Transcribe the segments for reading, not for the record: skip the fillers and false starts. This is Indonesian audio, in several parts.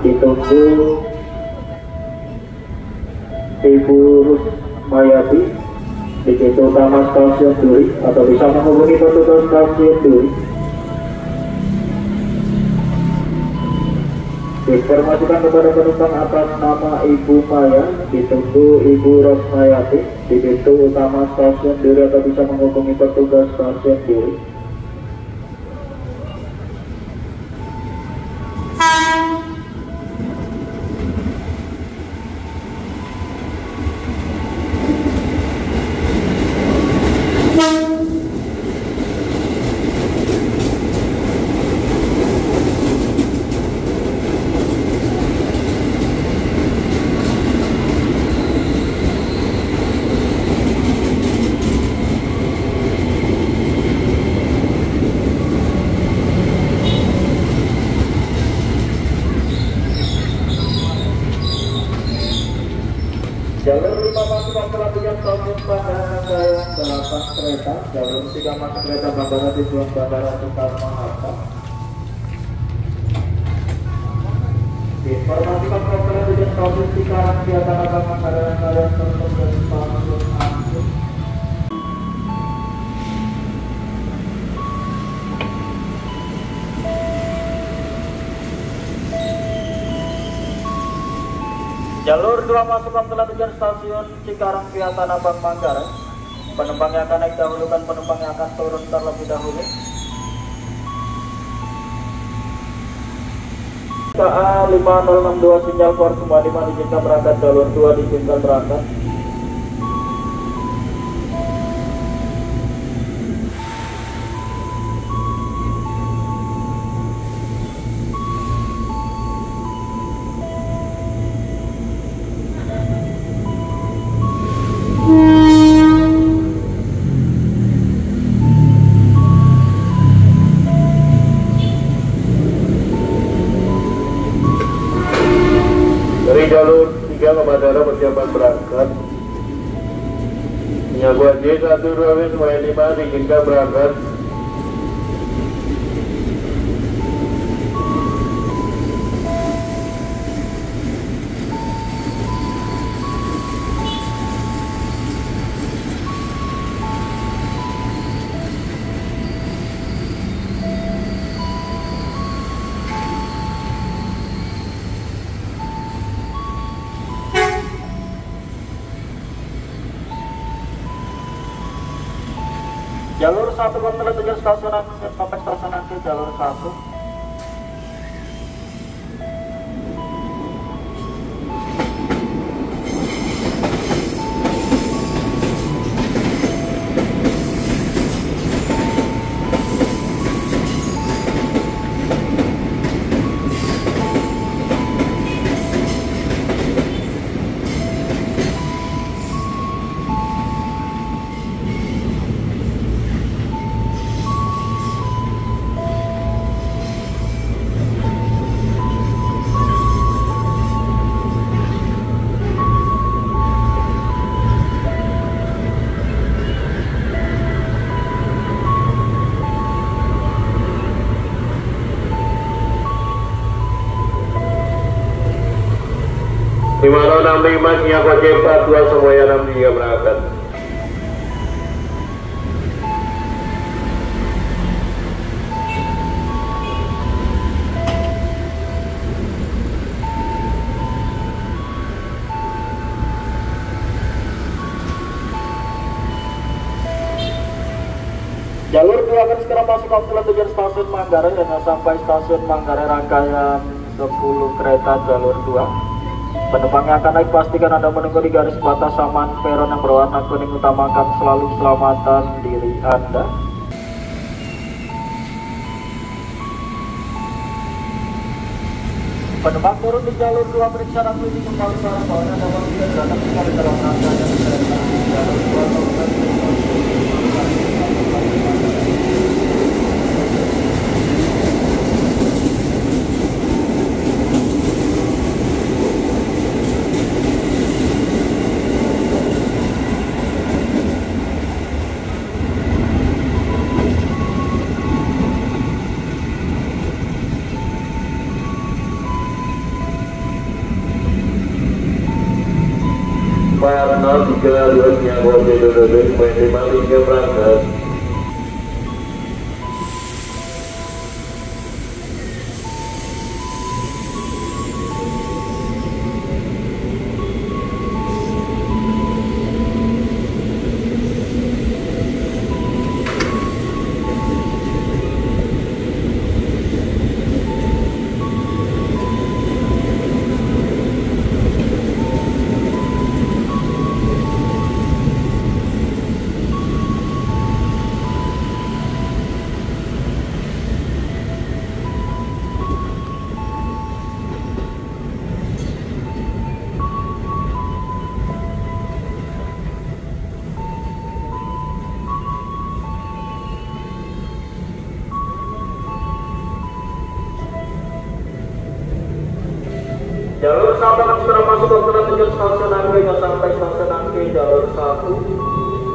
ditunggu Ibu Mayati di pintu utama stasiun Duri, atau bisa menghubungi petugas stasiun Duri. Informasikan kepada penumpang atas nama Ibu Maya, ditunggu Ibu Rosmayati di pintu utama stasiun Duri, atau bisa menghubungi petugas stasiun Duri. Jalur 5 masuk pelabuhan stasiun Bandara Gayam 8 kereta, jalur 3 masuk kereta bandara tujuan Bandara Soekarno-Hatta. Informasikan pelabuhan stasiun Cikarang via Tanah Abang Manggarai Gayam terus dari stasiun Angkut. Jalur 2 masuk telah tujuan stasiun Cikarang via Tanah Abang Manggarai. Penumpang yang akan naik dahulu dan penumpang yang akan turun terlebih dahulu. KA 5062 sinyal for semua 5 diizinkan berangkat, jalur 2 diizinkan berangkat. Jalur 3 ke bandara persiapan berangkat. Penyaguan J12W semuanya 5 diizinkan berangkat. Jalur 1 telah tujuan stasiun Angkut sampai stasiun Angkut, jalur 1. Dimana 65 Sinyal J42 semuanya 63 berangkat. Jalur 2 akan segera masuk ke tujuan stasiun Manggarai dan sampai stasiun Manggarai rangkaian 10 kereta jalur 2. Penumpang yang akan naik pastikan Anda menunggu di garis batas saman peron yang berwarna kuning, utamakan selalu keselamatan diri Anda. Penumpang turun di jalur 2 periksa nanti kembali barang bawaan Anda tidak datang sekali dalam rangkaian kereta jalur 2. 403 Kopi Dodo Malinga berangkat. Jalur 1 akan segera masuk ke tujuan stasiun Angke sampai stasiun Angke jalur 1.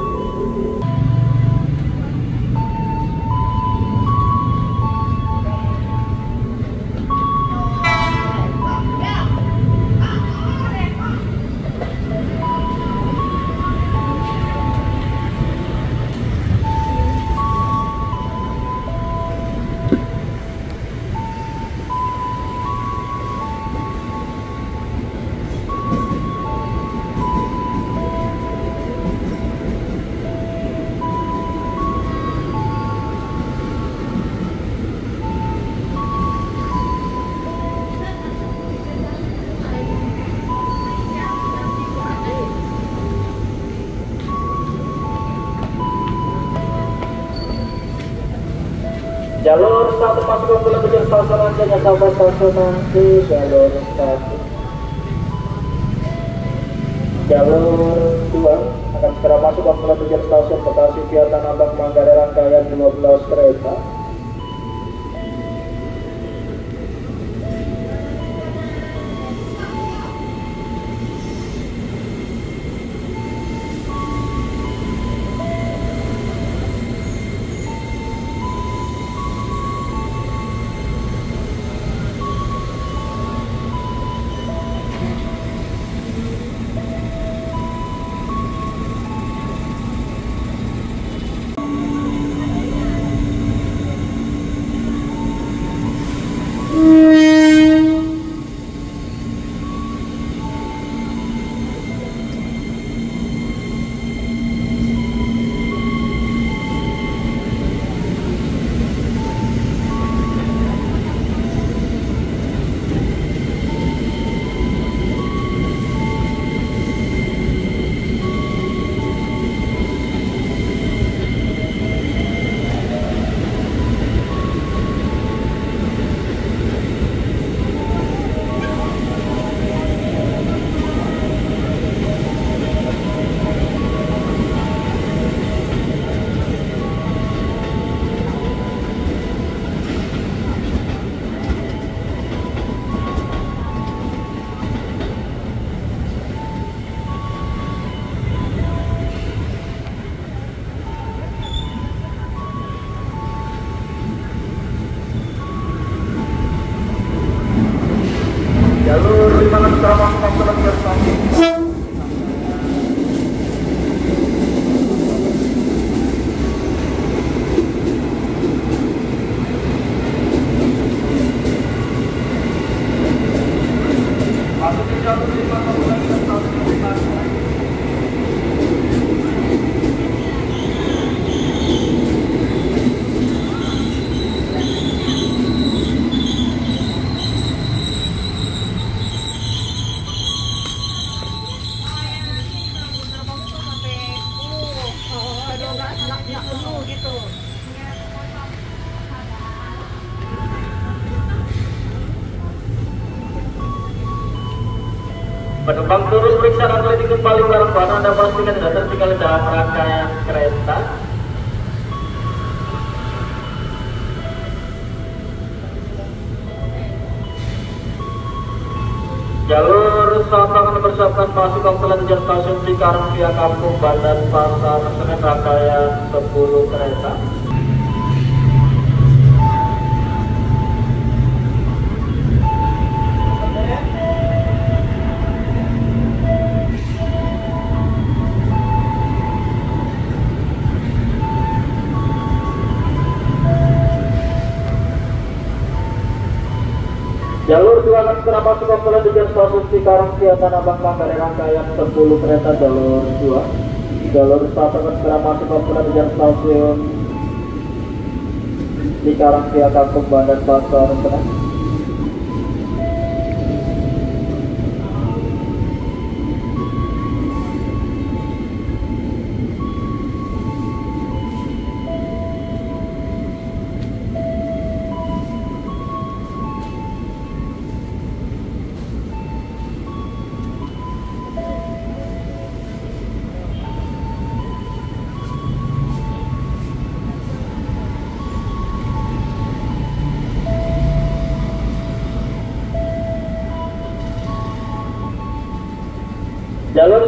Jalur 1 masuk ke tujuan stasiun Angke sampai stasiun Angke jalur 1. Jalur 2 akan segera masuk ke tujuan stasiun Bekasi via Tanah Abang Manggarai rangkaian 12 kereta. Jalur 5 akan segera masuk ke tujuan stasiun. Masuk ke jalur 5 ke tujuan stasiun. Penumpang turun periksa atletik kembali barang bawaan Anda pastikan tidak tertinggal dalam rangkaian kereta. Jalur 1 akan dipersiapkan masuk ke tujuan stasiun Cikarang via Kampung Bandan Pasar Senen rangkaian 10 kereta. Jalur 2 akan segera masuk ke Auckland Tujuan Stasiun Cikarang via Tanah Abang Manggarai rangkaian 10 kereta jalur 2. Jalur 1 akan segera masuk ke Auckland Tujuan Stasiun Cikarang via Kampung Bandar Pasar Senen. Jalur